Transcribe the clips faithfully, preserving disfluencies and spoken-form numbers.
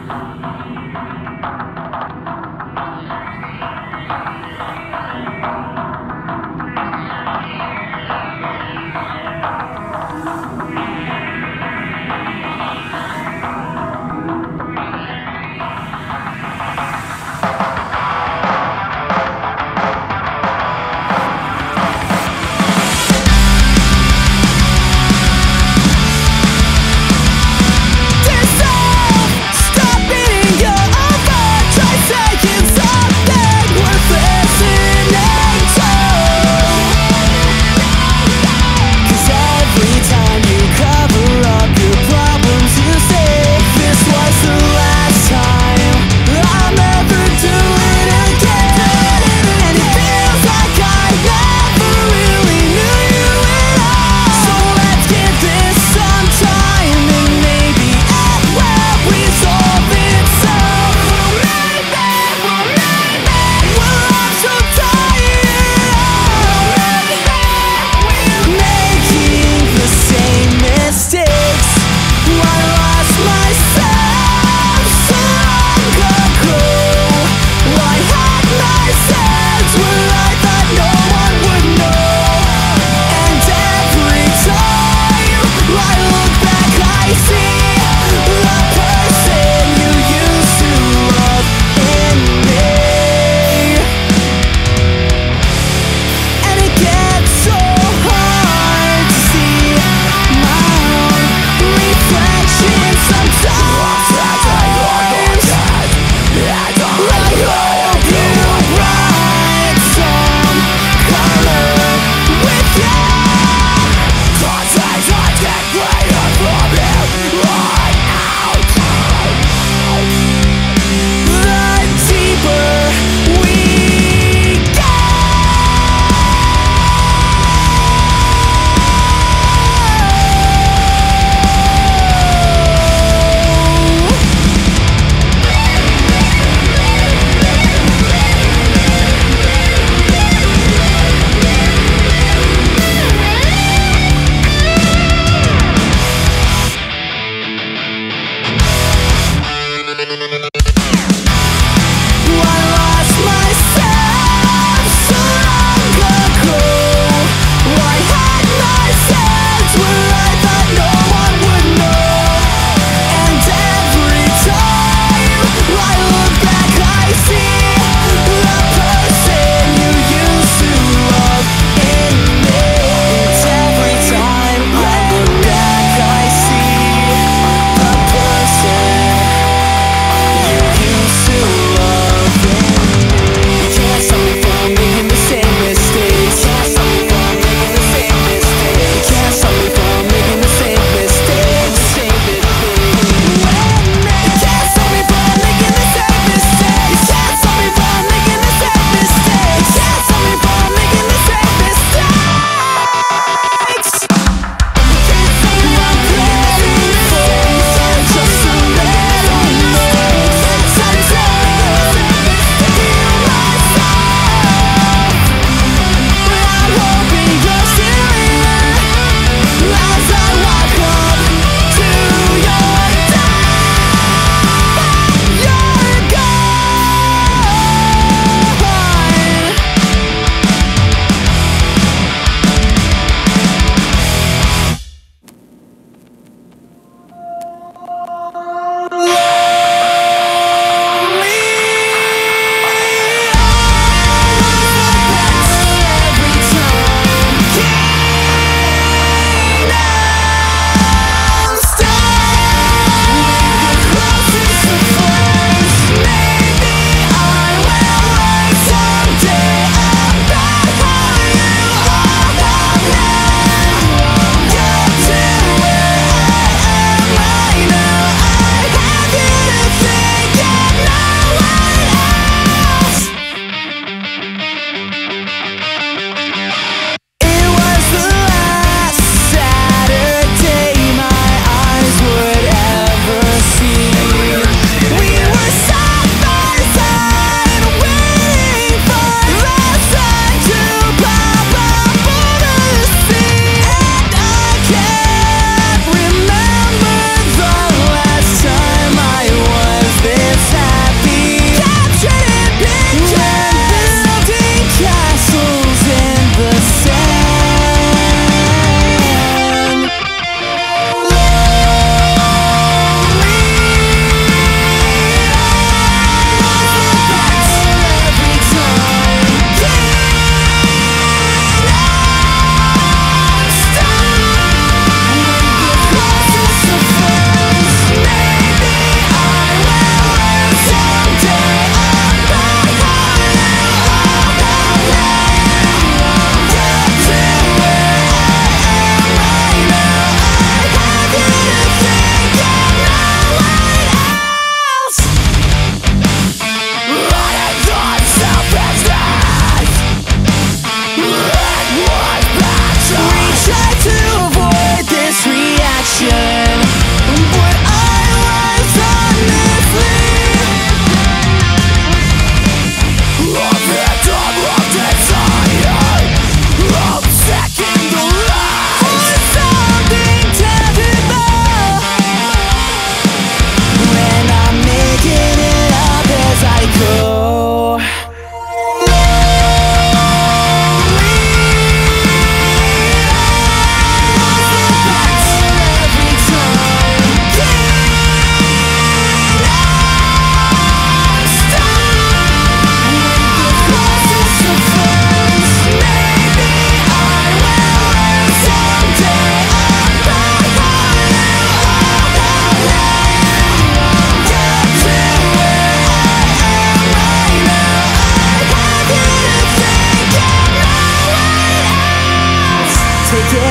Dissolve, stop beating your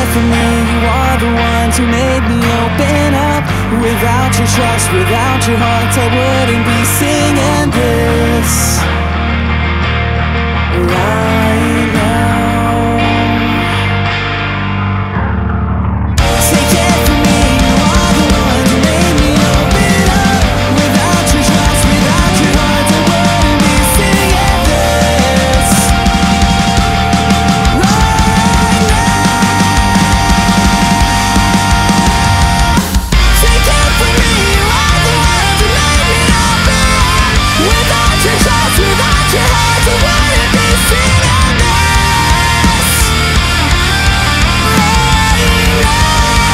for me. You are the ones who made me open up. Without your trust, without your heart, I wouldn't be singing this right now. Take it from me, you are the ones who made me open up. Without your trust, without your heart, I wouldn't be singing this right now. Take it from me, you are the ones who made me open up. Without your trust, without your heart, I wouldn't be singing this right now.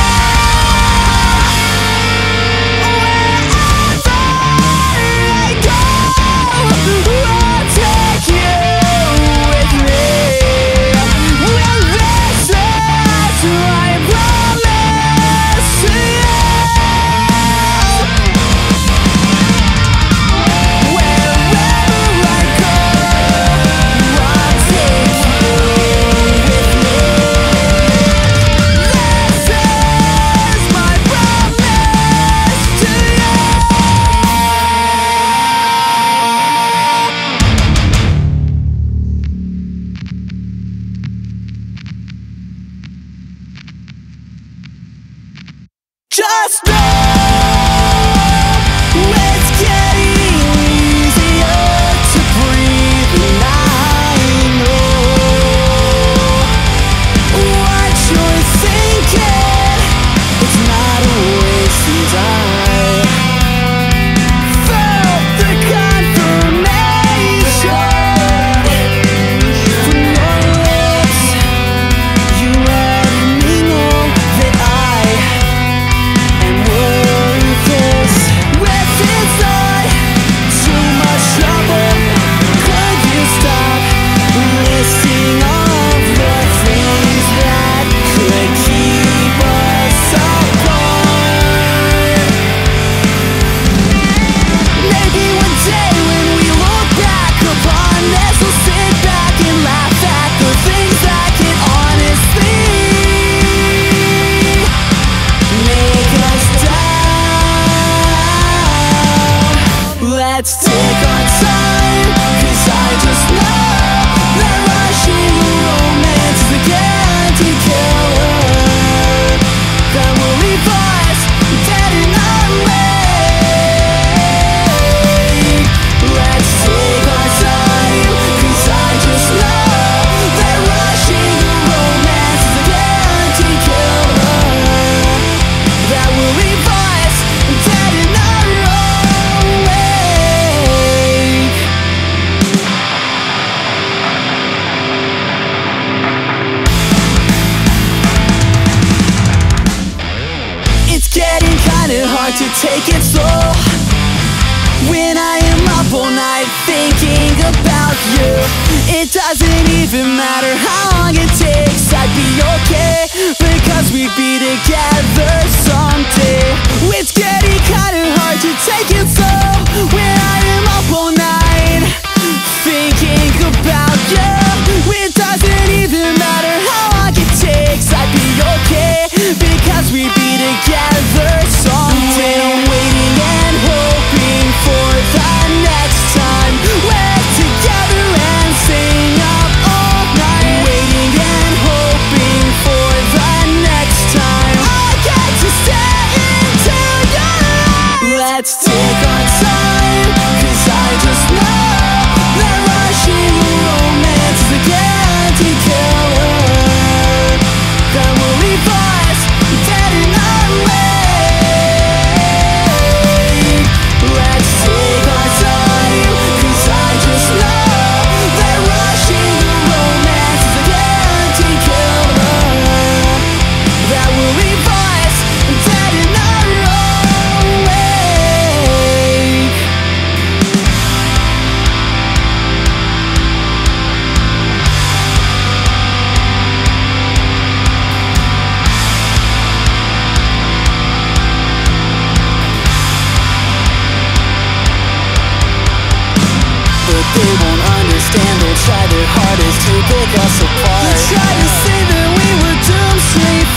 Just know it's getting easier to breathe, and I know what you're thinking. It's not a waste of time. Felt the confirmation from your lips. You let me know that I let's take our time, 'cause I just know that rushing romance is the guaranteed killer that will leave us dead in our wake. Let's take our time, 'cause I just know that rushing romance is the guaranteed killer that will leave us dead in our getting kinda hard to take it slow when I am up all night thinking about you. It doesn't even matter how long it takes, I'd be okay, because we'd be together someday. It's getting kinda hard to take it slow when I am up all night thinking about you. It doesn't even matter how long it takes, I'd be okay, because we'd be together someday. I'm waiting and hoping for the next time we're together and sing up all night. Waiting and hoping for the next time I get to stay into your life. Let's take our time, 'cause I just know that rushing romance is the guaranteed killer that will leave us dead in our wake. Let's take our time, 'cause I just know that rushing romance is the guaranteed killer that will leave us dead in our own wake. But they won't understand, they'll try their hardest to pick us apart. They try to say that we were doomed straight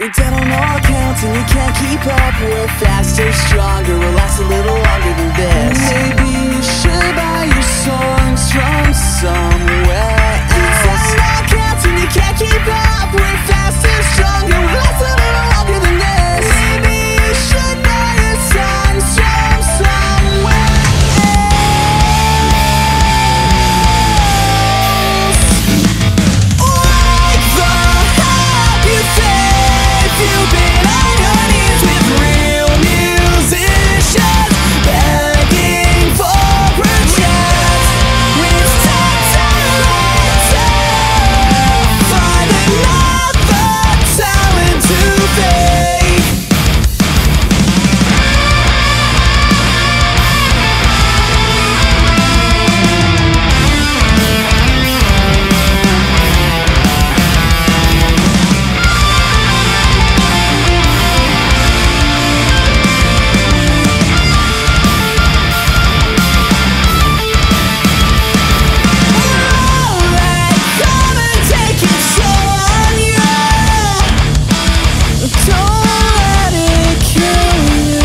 You're dead on all accounts and you can't keep up. We're faster, stronger, we'll last a little longer than this. Maybe you should buy your songs from somewhere else. You're dead on all accounts and you can't keep up. We're faster, stronger, we'll last a little longer than this. Maybe you should buy your songs from somewhere else. Like the help you think you've been on your knees with real musicians begging for a chance. We've tapped out to find another talent to fake. Come and take it slow on you. Don't let it kill you.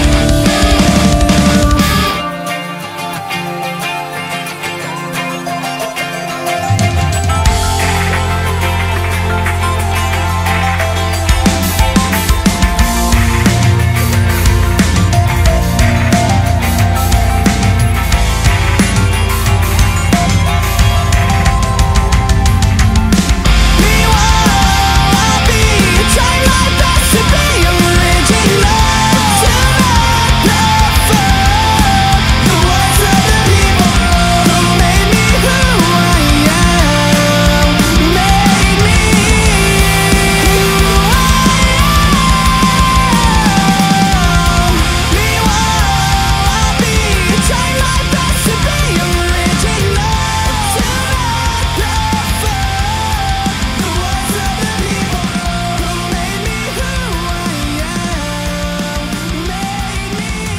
Meanwhile, I'll be trying my best to be original, to not prefer the words of the people who made me who I am, who made me who I am. Meanwhile, I'll be trying my best to be original, to not prefer the words of the people who made me who I am, who made me who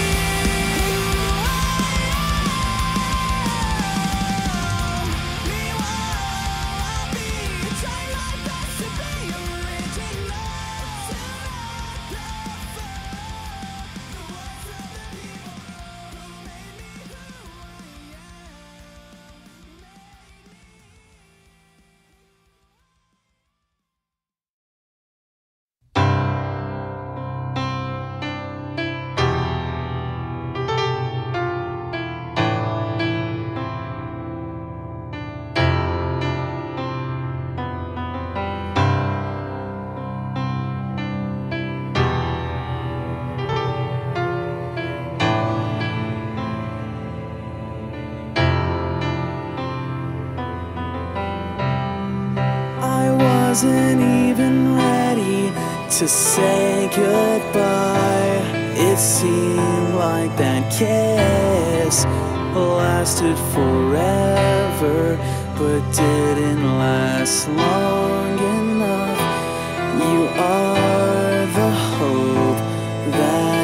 I wasn't even ready to say goodbye. It seemed like that kiss lasted forever, but didn't last long enough. You are the hope that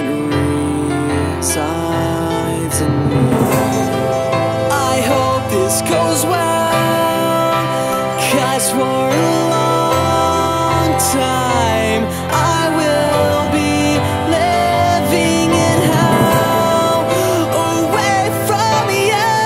resides in me. I hope this goes well, 'cause for a long time I will be living in hell, away from you.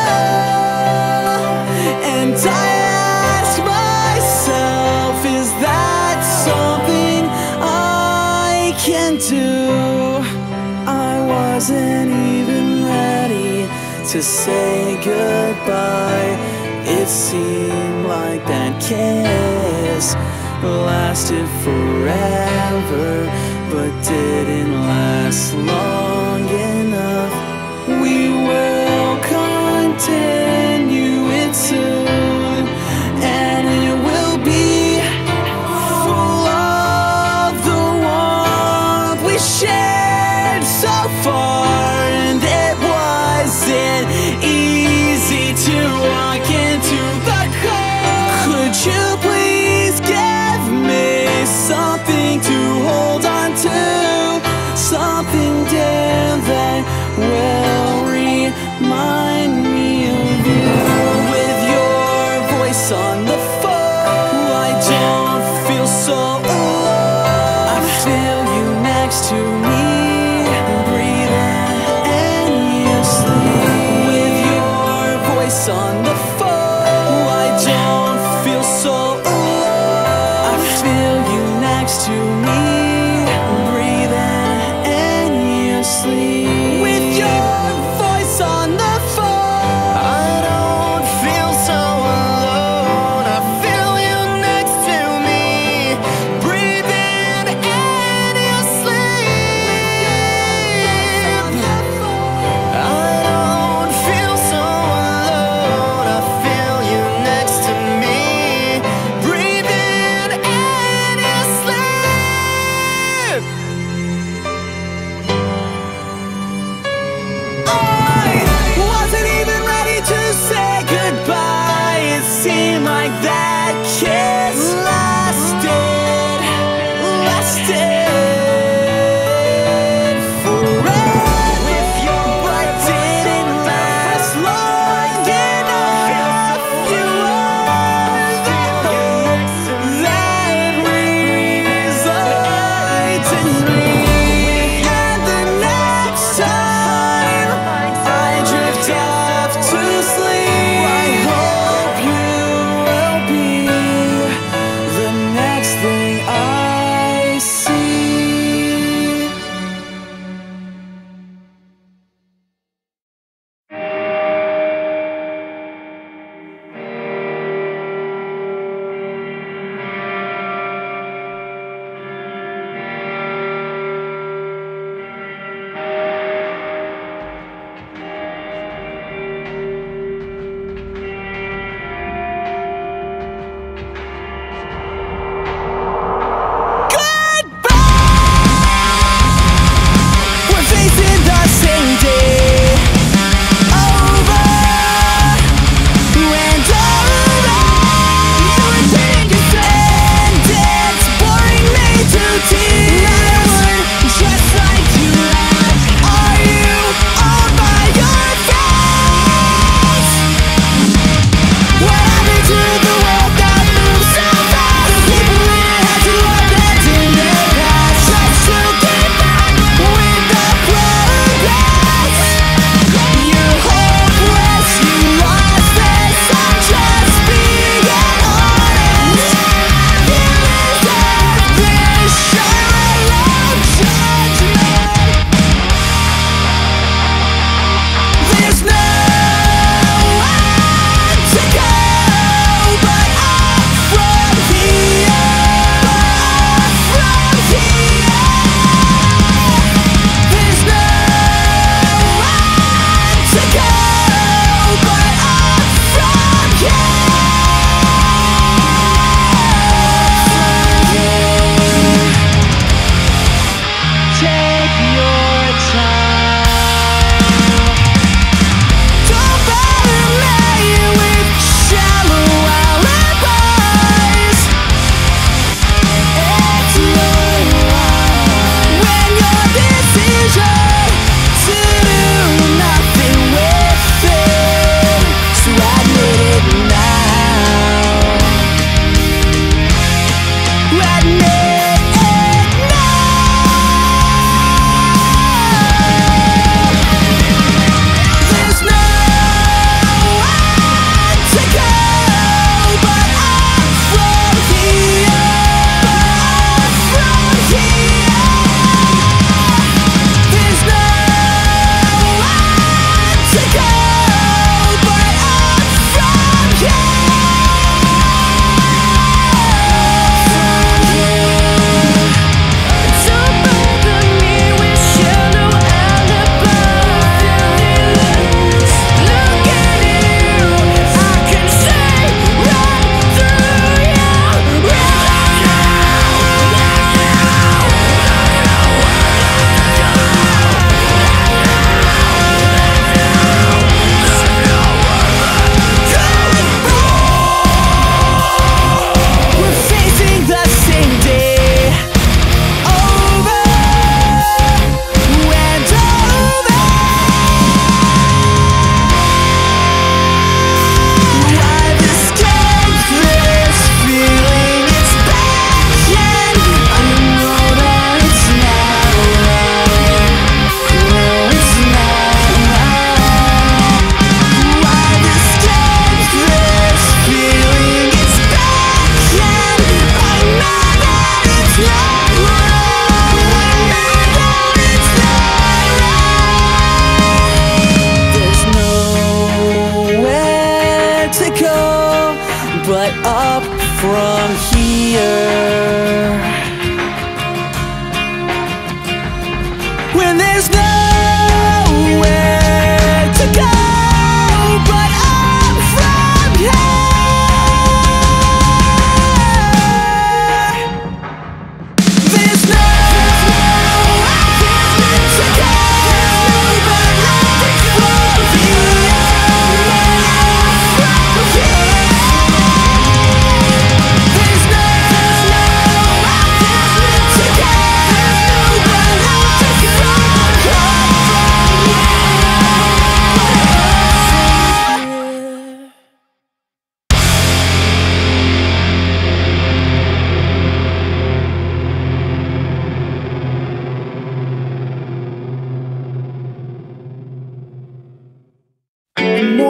And I ask myself, is that something I can do? I wasn't even ready to say goodbye. It seemed like that kiss lasted forever, but didn't last long enough. We will continue it soon, and it will be full of the warmth we shared so far. And it wasn't easy to walk into the cold. Could you please give me something to hold on to, something dear that will remind me of on the phone. I don't feel so alone. I feel you next to me, breathing in your sleep. With your voice on the phone, I don't feel so alone. I feel you next to me, breathing in your sleep. I don't feel so alone. I feel you next to me, breathing in your sleep.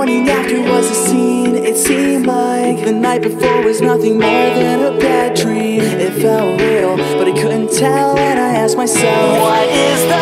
morning after was a scene. It seemed like the night before was nothing more than a bad dream. It felt real, but I couldn't tell, and I asked myself, what is the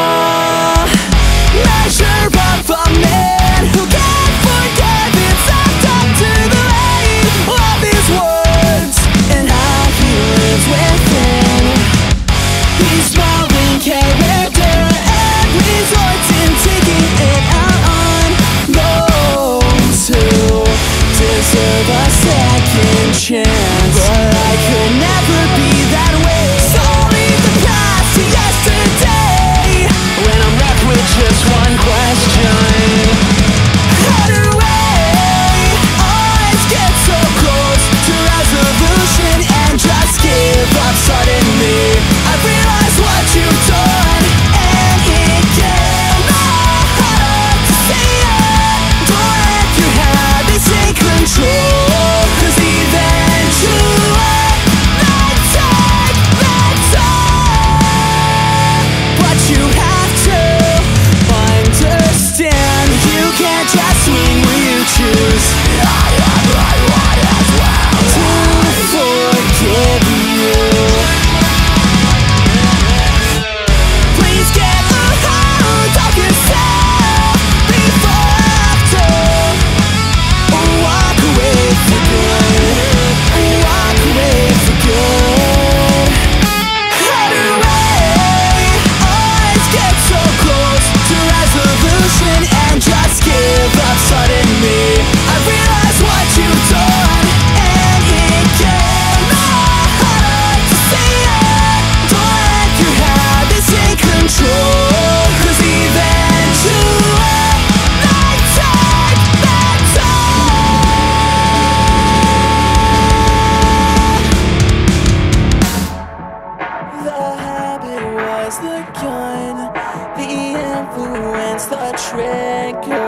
measure of a man who can't forget it's left up to the weight of his words and how he lives within? He's small in character and resorts in taking it out on those who deserve a second chance. But I could never be that way, so leave the past to yesterday when I'm left with just one question. How do I always get so close to resolution and just give up suddenly? I realize what you've done, and it gets harder to see it. Don't let your habits take control, 'cause eventually they take the toll. But you have to understand, you can't just swing when you choose. I am right one as well to forgive you. Please get a hold of yourself before I have to walk away for good. Walk away for good. How do I always get so close to resolution and just give up suddenly? I realize what you've done, and it gets harder to see it. Don't let your habits take control, 'cause eventually they take the toll. The habit was the gun, the influence the trigger.